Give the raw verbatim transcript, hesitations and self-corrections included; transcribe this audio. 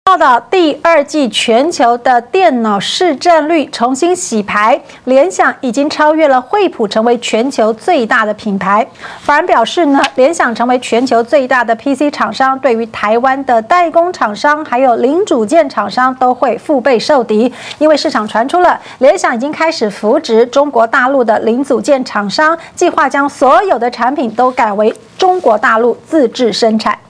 报道，第二季全球的电脑市占率重新洗牌，联想已经超越了惠普，成为全球最大的品牌。法人表示呢，联想成为全球最大的 P C 厂商，对于台湾的代工厂商还有零组件厂商都会腹背受敌，因为市场传出了联想已经开始扶植中国大陆的零组件厂商，计划将所有的产品都改为中国大陆自制生产。